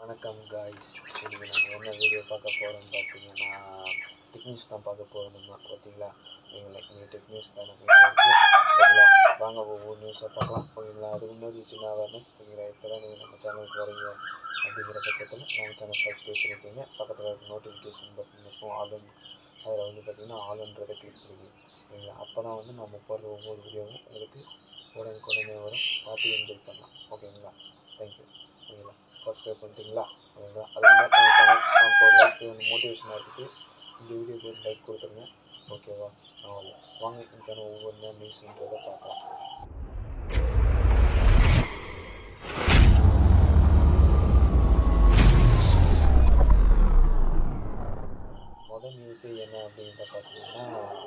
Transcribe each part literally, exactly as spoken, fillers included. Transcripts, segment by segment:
வணக்கம் காய்ஸ். இன்றைக்கி நம்ம என்ன வீடியோ பார்க்க போகிறோம்னு பார்த்தீங்கன்னா டெக் நியூஸ் தான் பார்க்க போகிறோம். நம்ம பார்த்தீங்களா நீங்களே நீங்கள் டெக் நியூஸ் தான் நம்ம ஓகேங்களா. வாங்க ஒவ்வொரு நியூஸை பார்க்கலாம் ஓகேங்களா. அதுக்கு முன்னாடி சின்ன அவேர்னஸ் ஓகேங்களா. இப்போ தான் நீங்கள் நம்ம சேனலுக்கு வரீங்க அப்படிங்கிற பட்சத்தில் நம்ம சேனல் சப்ஸ்கிரைப் பண்ணிக்கோங்க. பக்கத்தில் இருக்க நோட்டிஃபிகேஷன் பட்டன் இருக்கும் ஆல்ரெடி, அதில் வந்து பார்த்திங்கன்னா ஆல்ன்றதை கிளிக் பண்ணிங்க ஓகேங்களா. அப்போ தான் வந்து நம்ம போடுற ஒவ்வொரு வீடியோவும் உங்களுக்கு உடனுக்குடனே வரும், பார்த்து என்ஜாய் பண்ணலாம் ஓகேங்களா. தேங்க்யூ ஓகேங்களா. சப்ஸ்கிரைப் பண்ணிட்டீங்களா ஓகேங்களா. அது மாதிரி நம்ம சேனல் நம்ம ஒரு லைக் மோட்டிவேஷனாக இருக்குது. இந்த வீடியோக்கு ஒரு லைக் கொடுத்துருங்க ஓகேவா. ஆமாம் வாங்க இன்னைக்கான ஒவ்வொரு நேரம் நியூஸ்ன்றதை பார்க்கலாம். முதல் நியூஸு என்ன அப்படின்ற பார்த்தீங்கன்னா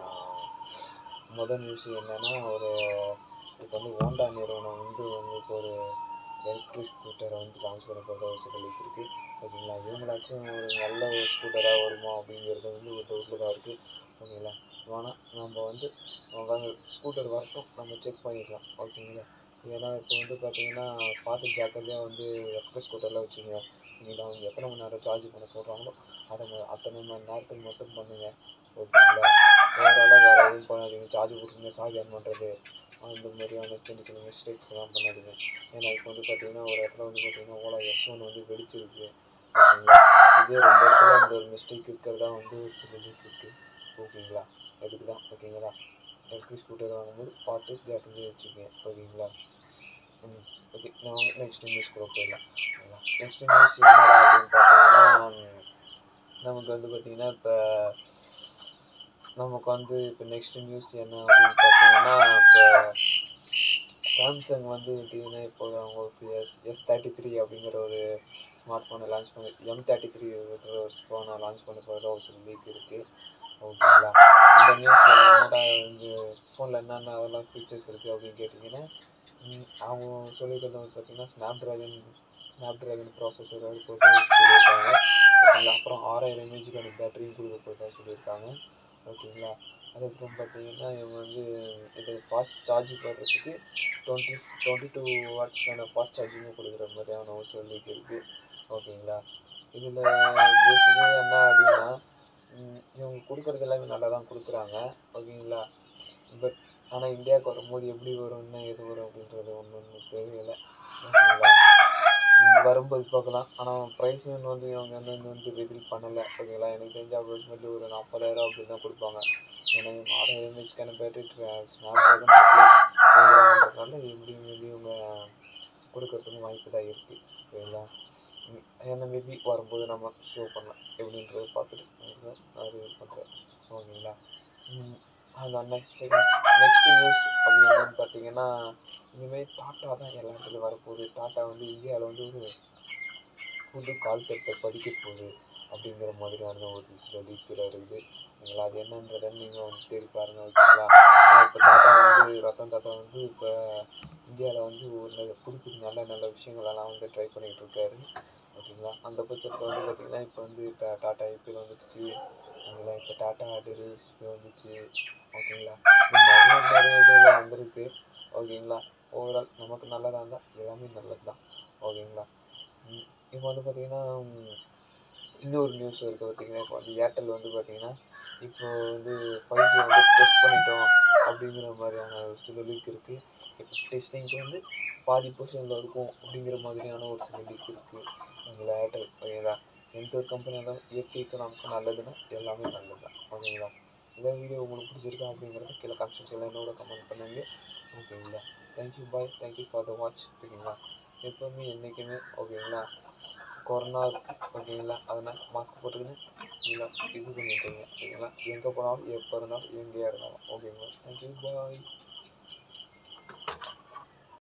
முதல் நியூஸு என்னென்னா ஒரு இப்போ வந்து ஹோண்டா நிறுவனம் வந்து உங்களுக்கு ஒரு எலக்ட்ரிக் ஸ்கூட்டரை வந்து லான்ச் பண்ண போகிறதா சொல்லியிருக்கு ஓகேங்களா. இவங்களாச்சும் ஒரு நல்ல ஒரு ஸ்கூட்டராக வருமா அப்படிங்கிறது வந்து ஒரு டவுட்டில் தான் இருக்குது ஓகேங்களா. ஆனால் நம்ம வந்து அவங்க ஸ்கூட்டர் வரட்டும், நம்ம செக் பண்ணிக்கலாம் ஓகேங்களா. ஏன்னா இப்போ வந்து பார்த்திங்கன்னா பார்த்து ஜாக்கிரதையாக வந்து எலக்ட்ரிக் ஸ்கூட்டரில் வச்சுங்க ஓகேங்களா. அவங்க எத்தனை மணி நேரம் சார்ஜ் பண்ண சொல்கிறாங்களோ அதை அத்தனை மணி நேரத்துக்கு மட்டும் பண்ணுங்கள் ஓகேங்களா. ஓவராலாக வேறு எதுவும் பண்ணாதீங்க. சார்ஜ் கொடுக்குங்க, சார்ஜ் ஆன் பண்ணுறது அந்த மாதிரியான சின்ன சின்ன மிஸ்டேக்ஸ்லாம் பண்ணாதீங்க. ஏன்னா இப்போ வந்து பார்த்திங்கன்னா ஒரு இடத்துல வந்து பார்த்திங்கன்னா ஓலா எஸ் ஒன் வந்து வெடிச்சிருக்கு ஓகேங்களா. இதே ரெண்டு இடத்துல அந்த ஒரு மிஸ்டேக் இருக்கிறதா வந்து ஒரு சில லீக் இருக்குது ஓகேங்களா. அதுக்கு தான் ஓகேங்களா. எலக்ட்ரிக் ஸ்கூட்டர் வாங்கும்போது பார்த்து ஜாக்கிரதையாக வச்சுக்கோங்க ஓகேங்களா. ம் ஓகே நான் நெக்ஸ்ட் நியூஸ் கூட போயிடலாம் ஓகேங்களா. நெக்ஸ்ட் நியூஸ் என்னடா அப்படின்னு பார்த்தீங்கன்னா நமக்கு வந்து பார்த்திங்கன்னா இப்போ நமக்கு வந்து இப்போ நெக்ஸ்ட் நியூஸ் என்ன அப்படின்னு பார்த்தீங்கன்னா இப்போ சாம்சங் வந்து பார்த்தீங்கன்னா இப்போ அவங்களுக்கு எஸ் எஸ் தேர்ட்டி த்ரீ அப்படிங்கிற ஒரு ஸ்மார்ட் ஃபோனை லான்ச் பண்ணி எம் தேர்ட்டி த்ரீ ஒரு ஃபோனை லான்ச் பண்ண போகிறதா ஒரு சில லீக் இருக்குது ஓகேங்களா. இந்த நியூஸில் என்னடா வந்து ஃபோனில் என்னென்ன அதெல்லாம் ஃபீச்சர்ஸ் இருக்குது அப்படின்னு கேட்டிங்கன்னா அவங்க சொல்லியிருக்கிறது வந்து பார்த்திங்கன்னா Snapdragon Snapdragon processor அது போட்டு சொல்லியிருக்காங்க ஓகேங்களா. அப்புறம் ஆறாயிரம் எம்ஏஹெச்க்கான பேட்டரியும் கொடுக்க போகிறதா சொல்லியிருக்காங்க ஓகேங்களா. அதுக்கப்புறம் பார்த்தீங்கன்னா இவங்க வந்து இது ஃபாஸ்ட் சார்ஜ் போடுறதுக்கு டுவெண்ட்டி டுவெண்ட்டி டூ வாட்ஸ்க்கான ஃபாஸ்ட் சார்ஜிங்கும் கொடுக்குற மாதிரியான ஒரு சொல்லிக்கு இருக்குது ஓகேங்களா. இதில் பேசிக்காக என்ன அப்படின்னா இவங்க கொடுக்குறது எல்லாமே நல்லா தான் கொடுக்குறாங்க ஓகேங்களா. பட் ஆனால் இந்தியாவுக்கு வரும்போது எப்படி வரும்னா எது வரும் அப்படின்றது ஒன்று ஒன்று தெரியலை ஓகேங்களா. வரும்போது பார்க்கலாம். ஆனால் ப்ரைஸுன்னு வந்து இவங்க வந்து வந்து ரிவீல் பண்ணலை ஓகேங்களா. எனக்கு தெரிஞ்ச அப்ராக்சிமேட்லி ஒரு நாற்பதாயிரம் அப்படி தான் கொடுப்பாங்க. ஏன்னா இவங்க ஆறாயிரம் எம்ஏஹெச்க்கான பேட்டரி ஸ்னாப் ட்ராகன் கொடுக்குறாங்கன்றதுனால எப்படி மேபி இவங்க கொடுக்கறதுக்கும் வாய்ப்பு தான் இருக்குது ஓகேங்களா. ஏன்னா மேபி வரும்போது நம்ம ஷோ பண்ணலாம் எப்படின்றத பார்த்துட்டு நான் ரிவீல் பண்ணுறேன் ஓகேங்களா. அந்த நெக்ஸ்ட் நெக்ஸ்ட் நியூஸ் அப்படி என்னன்னு பார்த்தீங்கன்னா இனிமேல் டாட்டா தான் எல்லா இடத்துலையும் வரப்போகுது. டாட்டா வந்து இந்தியாவில் வந்து ஒரு புது கால்தட்டத்தை படிக்க போகுது அப்படிங்கிற மாதிரியான ஒரு சில லீக்ஸில் இருக்குது ஓகேங்களா. அது என்னன்றதை நீங்கள் வந்து தேடி பாருங்கள் ஓகேங்களா. ஆனால் இப்போ டாட்டா வந்து ரத்தன் டாட்டா வந்து இப்போ இந்தியாவில் வந்து ஒரு புது புது நல்ல நல்ல விஷயங்களெல்லாம் வந்து ட்ரை பண்ணிகிட்டு இருக்காரு ஓகேங்களா. அந்த பட்சத்தில் வந்து பார்த்திங்கன்னா இப்போ வந்து இப்போ டாட்டா ஐபிஎல் வந்துடுச்சு ஓகேங்களா. இப்போ டாட்டா டெலிவரிஸ் வந்துச்சு ஓகேங்களா. நிறைய நிறைய இதில் வந்துருக்கு ஓகேங்களா. ஓவரால் நமக்கு நல்லதாக இருந்தால் எல்லாமே நல்லது தான் ஓகேங்களா. இப்போ வந்து பார்த்திங்கன்னா இன்னொரு நியூஸ் இருக்குது பார்த்திங்கன்னா இப்போ வந்து ஏர்டெல் வந்து பார்த்திங்கன்னா இப்போ வந்து ஃபைவ் ஜி வந்து டெஸ்ட் பண்ணிட்டோம் அப்படிங்கிற மாதிரியான ஒரு சில லீக் இருக்குது. இப்போ டெஸ்டிங்க்கு வந்து பாதி பொசிஷனில் இருக்கும் அப்படிங்கிற மாதிரியான ஒரு சில லீக் இருக்குது ஓகேங்களா. ஏர்டெல் ஓகேங்களா. எந்த ஒரு கம்பெனியாக இருந்தாலும் இயற்கைக்கு நமக்கு நல்லதுன்னா எல்லாமே நல்லது தான் ஓகேங்களா. இந்த வீடியோ உங்களுக்கு பிடிச்சிருக்கா அப்படிங்கிறத கீழே கமெண்ட் செக்ஷனில் என்னோட கமெண்ட் பண்ணுங்க ஓகேங்களா. Thank you bye, thank you for the watch ஓகேங்களா. எப்போவுமே என்றைக்குமே ஓகேங்களா கொரோனா இருக்குது ஓகேங்களா. அதனால் மாஸ்க் போட்டுக்கின்னு இல்லை இது பண்ணிட்டுருங்க ஓகேங்களா. எங்கே போனாலும் எப்போ இருந்தாலும் எங்கேயா இருந்தாலும் ஓகேங்களா. தேங்க்யூ பாய்.